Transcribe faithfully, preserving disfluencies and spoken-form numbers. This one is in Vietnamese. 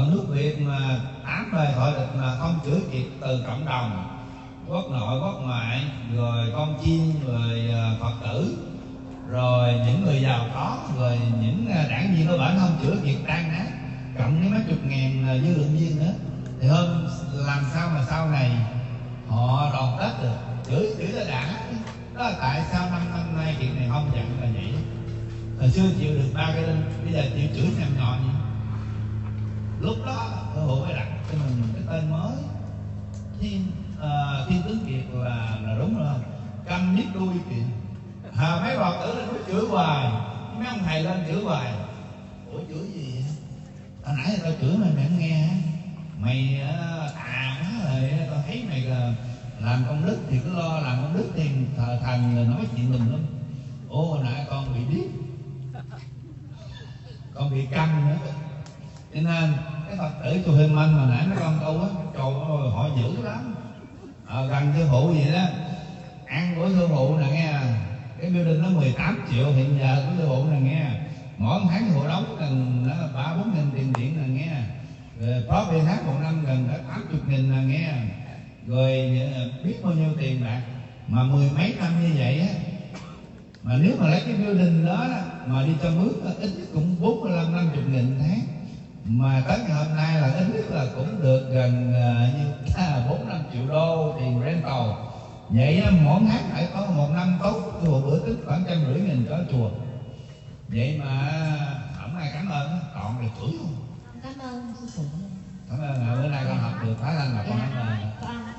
Còn nước Việt mà tám đời thọ địch mà không chữa kịp từ cộng đồng, quốc nội quốc ngoại, rồi con chiên, rồi Phật tử, rồi những người giàu có, rồi những đảng viên ở bển không chữa kịp tan nát, cộng với mấy chục ngàn dư luận viên nữa, thì hơn làm sao mà sau này họ đoàn kết được, chửi chửi là đã. Đó là tại sao năm năm nay chuyện này không giận là vậy. Hồi xưa chịu được ba cái đinh, bây giờ chịu chửi nhầm nhò gì. Lúc đó cơ hội mới đặt cho mình cái tên mới Thiên, uh, Thiên Tướng Kiệt là là đúng rồi, câm biết đuôi kìa. À, mấy bà tử lên nói chửi hoài, mấy ông thầy lên chửi hoài. Ủa chửi gì vậy? Hồi nãy tao chửi mày mày không nghe hả? Mày à quá rồi, tao thấy mày là làm công đức thì cứ lo làm công đức thì thờ thần rồi nói chuyện mình lắm. Ủa hồi nãy con bị điếc, con bị câm nữa. Cho nên cái Phật tử chùa Hình Minh mà nãy mấy con tu á, trời ơi họ dữ lắm. Ờ, gần sư phụ gì đó, ăn của sư phụ nè nghe, cái building nó mười tám triệu hiện giờ của sư phụ nè nghe, mỗi tháng sư phụ đóng gần ba bốn nghìn tiền điện nè nghe, rồi profit hát một năm gần cả tám mươi nghìn nè nghe, rồi biết bao nhiêu tiền bạc. Mà mười mấy năm như vậy á, mà nếu mà lấy cái building đó mà đi cho mướn ít nhất cũng bốn mươi lăm năm mươi nghìn tháng, mà tới ngày hôm nay là ít nhất là cũng được gần uh, như bốn năm triệu đô tiền rental. Vậy á, mỗi tháng phải có một năm tốt cái bộ bữa tính khoảng trăm rưỡi nghìn cho chùa. Vậy mà không ai cảm ơn, còn được chửi không? Cảm ơn sư phụ. Cảm ơn, bữa nay con học được Thái Lan là con cảm ơn.